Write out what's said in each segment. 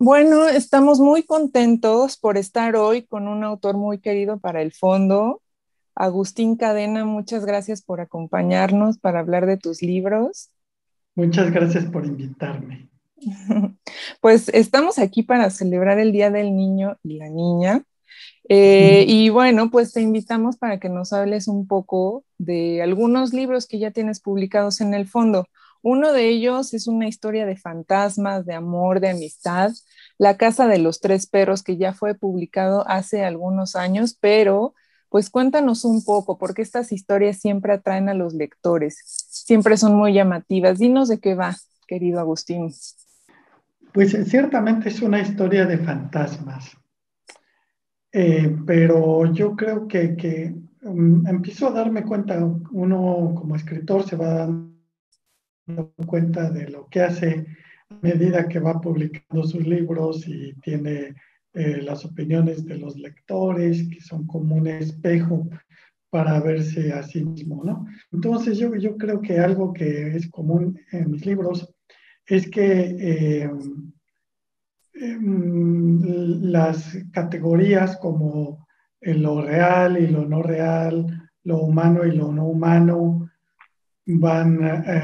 Bueno, estamos muy contentos por estar hoy con un autor muy querido para el fondo, Agustín Cadena. Muchas gracias por acompañarnos para hablar de tus libros. Muchas gracias por invitarme. Pues estamos aquí para celebrar el Día del Niño y la Niña. Y bueno, pues te invitamos para que nos hables un poco de algunos libros que ya tienes publicados en el fondo. Uno de ellos es una historia de fantasmas, de amor, de amistad, La Casa de los Tres Perros, que ya fue publicado hace algunos años, pero pues cuéntanos un poco, porque estas historias siempre atraen a los lectores, siempre son muy llamativas. Dinos de qué va, querido Agustín. Pues ciertamente es una historia de fantasmas, pero yo creo que empiezo a darme cuenta, uno como escritor se va dando cuenta de lo que hace a medida que va publicando sus libros y tiene las opiniones de los lectores, que son como un espejo para verse a sí mismo, ¿no? Entonces yo creo que algo que es común en mis libros es que las categorías como lo real y lo no real, lo humano y lo no humano, van,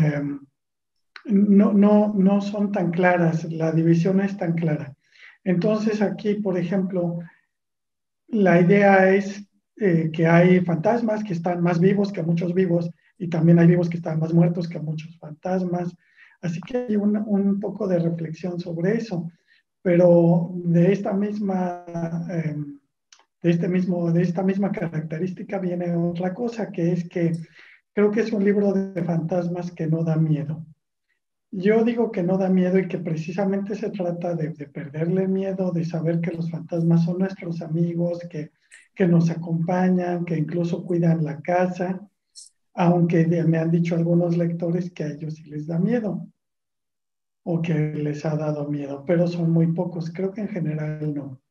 no son tan claras, la división no es tan clara. Entonces aquí, por ejemplo, la idea es que hay fantasmas que están más vivos que muchos vivos y también hay vivos que están más muertos que muchos fantasmas. Así que hay un poco de reflexión sobre eso, pero de esta misma característica viene otra cosa, que es que creo que es un libro de fantasmas que no da miedo. Yo digo que no da miedo y que precisamente se trata de perderle miedo, de saber que los fantasmas son nuestros amigos, que nos acompañan, que incluso cuidan la casa, aunque me han dicho algunos lectores que a ellos sí les da miedo o que les ha dado miedo, pero son muy pocos, creo que en general no.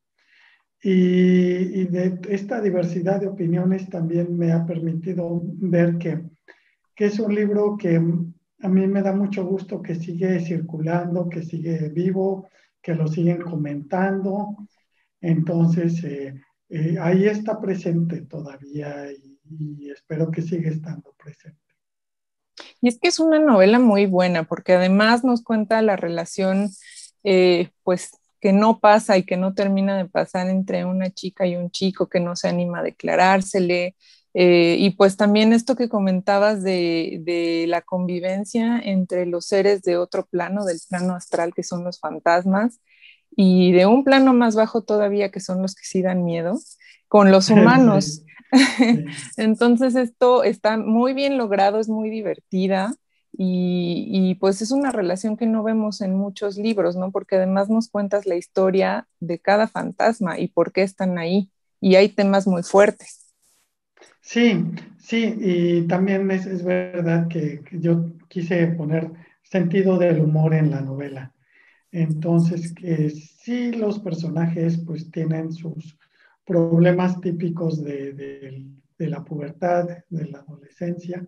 Y de esta diversidad de opiniones también me ha permitido ver que es un libro que a mí me da mucho gusto que sigue circulando, que sigue vivo, que lo siguen comentando. Entonces, ahí está presente todavía y espero que siga estando presente. Y es que es una novela muy buena porque además nos cuenta la relación, pues, que no pasa y que no termina de pasar entre una chica y un chico que no se anima a declarársele. Y pues también esto que comentabas de la convivencia entre los seres de otro plano, del plano astral, que son los fantasmas, y de un plano más bajo todavía, que son los que sí dan miedo, con los Sí, humanos. sí. Entonces esto está muy bien logrado, es muy divertida y pues es una relación que no vemos en muchos libros, ¿no? Porque además nos cuentas la historia de cada fantasma y por qué están ahí. Y hay temas muy fuertes. Sí, sí, y también es verdad que yo quise poner sentido del humor en la novela. Entonces, que sí los personajes pues tienen sus problemas típicos de la pubertad, de la adolescencia,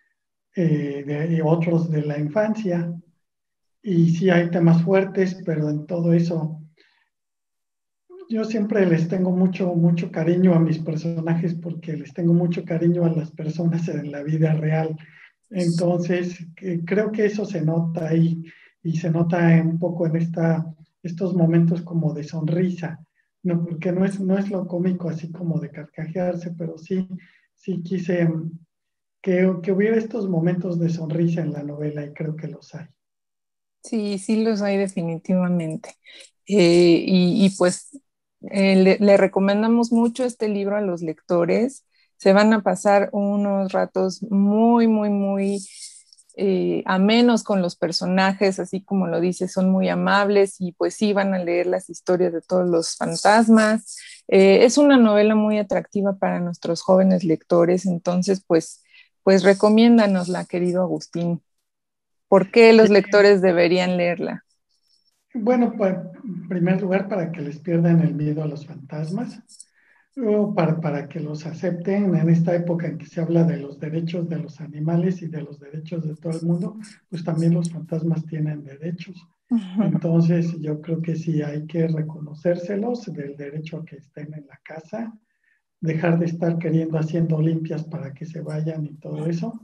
y otros de la infancia. Y sí hay temas fuertes, pero en todo eso yo siempre les tengo mucho cariño a mis personajes porque les tengo mucho cariño a las personas en la vida real. Entonces, creo que eso se nota ahí y se nota un poco en estos momentos como de sonrisa, ¿no? Porque no es lo cómico así como de carcajearse, pero sí quise que hubiera estos momentos de sonrisa en la novela y creo que los hay. Sí, sí los hay definitivamente. Pues le recomendamos mucho este libro a los lectores. Se van a pasar unos ratos muy amenos con los personajes, así como lo dice, son muy amables y pues sí van a leer las historias de todos los fantasmas. Es una novela muy atractiva para nuestros jóvenes lectores, entonces pues recomiéndanosla, querido Agustín. ¿Por qué Sí, los lectores deberían leerla? bueno, pues, en primer lugar, para que les pierdan el miedo a los fantasmas, o para que los acepten en esta época en que se habla de los derechos de los animales y de los derechos de todo el mundo, pues también los fantasmas tienen derechos. Entonces, yo creo que sí hay que reconocérselos del derecho a que estén en la casa, dejar de estar queriendo haciendo limpias para que se vayan y todo eso.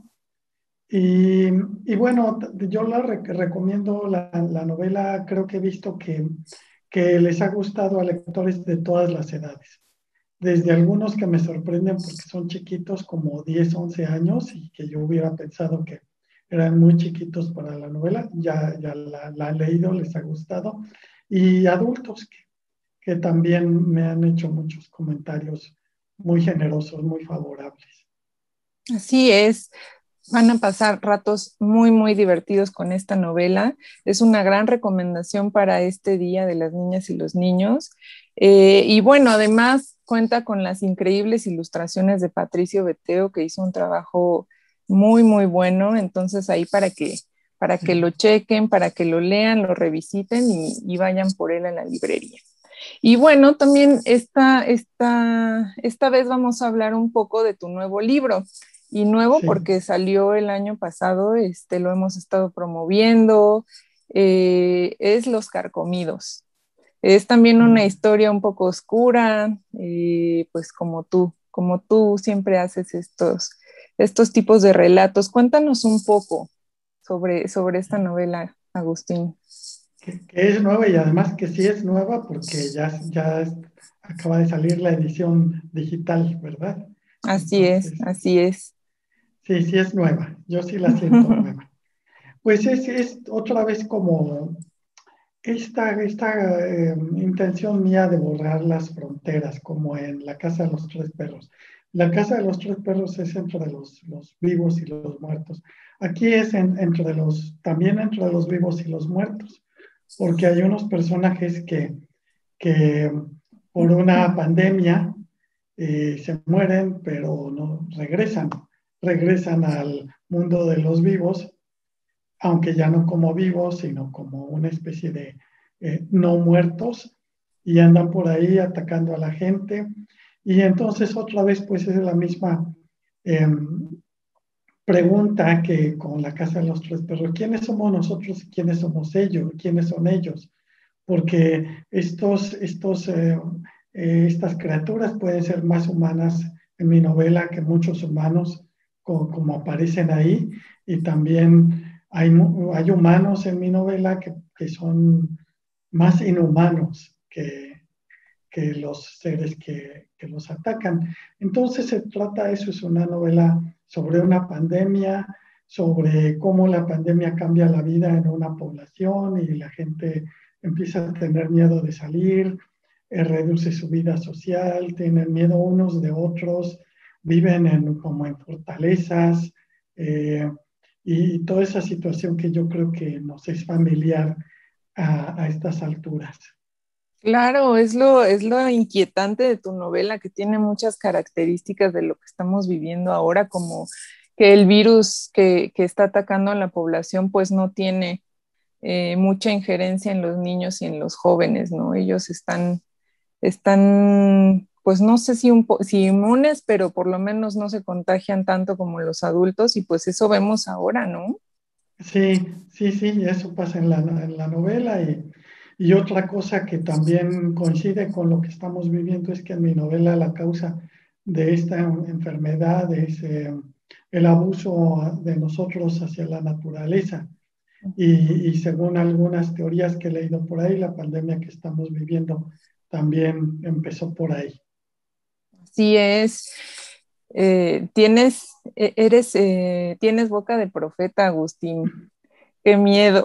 Y bueno, yo recomiendo la novela, creo que he visto que les ha gustado a lectores de todas las edades. Desde algunos que me sorprenden porque son chiquitos, como 10 11 años, y que yo hubiera pensado que eran muy chiquitos para la novela, ya la han leído, les ha gustado. Y adultos que también me han hecho muchos comentarios muy generosos, muy favorables. Así es. Van a pasar ratos muy, muy divertidos con esta novela. Es una gran recomendación para este Día de las Niñas y los Niños. Y bueno, además cuenta con las increíbles ilustraciones de Patricio Beteo, que hizo un trabajo muy, muy bueno. Entonces ahí para que Sí. lo chequen, para que lo lean, lo revisiten y vayan por él a la librería. Y bueno, también esta vez vamos a hablar un poco de tu nuevo libro. Y nuevo Sí. porque salió el año pasado, lo hemos estado promoviendo, es Los Carcomidos. Es también una Sí. historia un poco oscura, pues como tú siempre haces estos tipos de relatos. Cuéntanos un poco sobre esta novela, Agustín. Que es nueva y además que sí es nueva porque acaba de salir la edición digital, ¿verdad? Entonces, Así es. sí, sí es nueva. Yo sí la siento nueva. Pues es otra vez como esta intención mía de borrar las fronteras, como en La Casa de los Tres Perros. La Casa de los Tres Perros es entre los vivos y los muertos. Aquí es también entre los vivos y los muertos, porque hay unos personajes que por una pandemia se mueren, pero no regresan al mundo de los vivos, aunque ya no como vivos, sino como una especie de no muertos, y andan por ahí atacando a la gente. Y entonces otra vez, pues es la misma eh, pregunta que con la Casa de los Tres Perros. ¿Quiénes somos nosotros y quiénes somos ellos? ¿Quiénes son ellos? Porque estas criaturas pueden ser más humanas en mi novela que muchos humanos como aparecen ahí, y también hay humanos en mi novela que son más inhumanos que los seres que los atacan. Entonces se trata, eso es una novela sobre una pandemia, sobre cómo la pandemia cambia la vida en una población y la gente empieza a tener miedo de salir, reduce su vida social, tienen miedo unos de otros, viven como en fortalezas, eh, y toda esa situación que yo creo que nos es familiar a estas alturas. Claro, es lo inquietante de tu novela, que tiene muchas características de lo que estamos viviendo ahora, como que el virus que está atacando a la población, pues no tiene mucha injerencia en los niños y en los jóvenes, ¿no? Ellos están pues no sé si inmunes, pero por lo menos no se contagian tanto como los adultos, y pues eso vemos ahora, ¿no? Sí, sí, sí, eso pasa en la novela, y otra cosa que también coincide con lo que estamos viviendo es que en mi novela la causa de esta enfermedad es el abuso de nosotros hacia la naturaleza, y según algunas teorías que he leído por ahí, la pandemia que estamos viviendo también empezó por ahí. Así es. Tienes boca de profeta, Agustín. Qué miedo.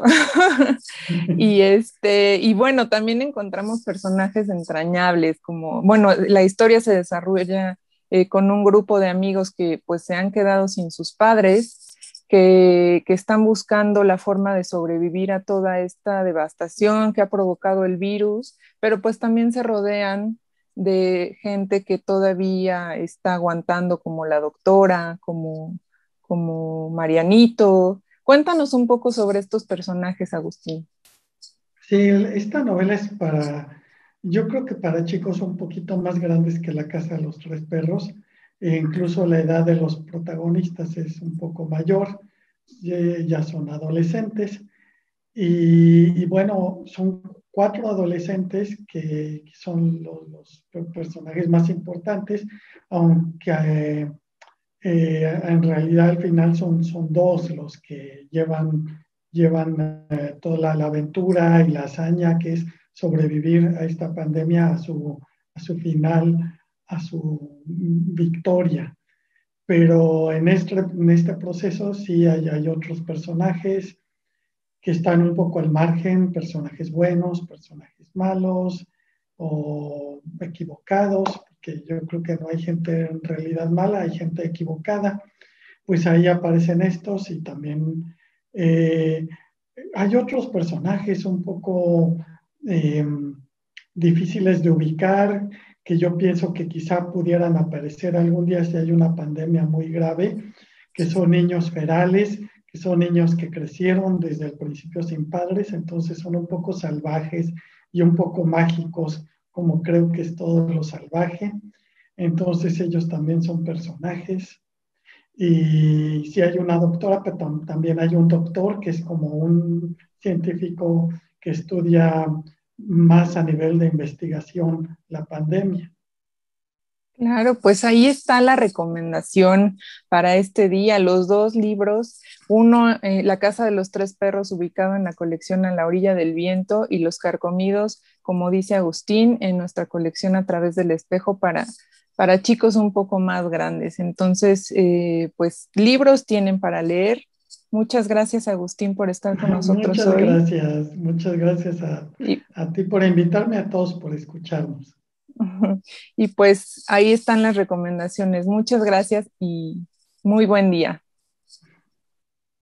Y bueno, también encontramos personajes entrañables, como, bueno, la historia se desarrolla con un grupo de amigos que pues se han quedado sin sus padres, que están buscando la forma de sobrevivir a toda esta devastación que ha provocado el virus, pero pues también se rodean de gente que todavía está aguantando, como la doctora, como Marianito. Cuéntanos un poco sobre estos personajes, Agustín. Sí, esta novela es yo creo que para chicos un poquito más grandes que La Casa de los Tres Perros, e incluso la edad de los protagonistas es un poco mayor, ya son adolescentes, Y bueno, son cuatro adolescentes que son los personajes más importantes, aunque en realidad al final son dos los que llevan toda la aventura y la hazaña que es sobrevivir a esta pandemia, a su final, a su victoria. Pero en este proceso sí hay otros personajes que están un poco al margen, personajes buenos, personajes malos o equivocados, porque yo creo que no hay gente en realidad mala, hay gente equivocada. Pues ahí aparecen estos y también eh, hay otros personajes un poco eh, difíciles de ubicar, que yo pienso que quizá pudieran aparecer algún día si hay una pandemia muy grave, que son niños ferales, que son niños que crecieron desde el principio sin padres, entonces son un poco salvajes y un poco mágicos, como creo que es todo lo salvaje. Entonces ellos también son personajes. Y si hay una doctora, pero también hay un doctor que es como un científico que estudia más a nivel de investigación la pandemia. Claro, pues ahí está la recomendación para este día. Los dos libros, uno, La Casa de los Tres Perros, ubicado en la colección A la Orilla del Viento, y Los Carcomidos, como dice Agustín, en nuestra colección A Través del Espejo para chicos un poco más grandes. Entonces, pues libros tienen para leer. Muchas gracias, Agustín, por estar con nosotros hoy. Muchas gracias Y a ti por invitarme, a todos por escucharnos. y pues ahí están las recomendaciones. Muchas gracias y muy buen día.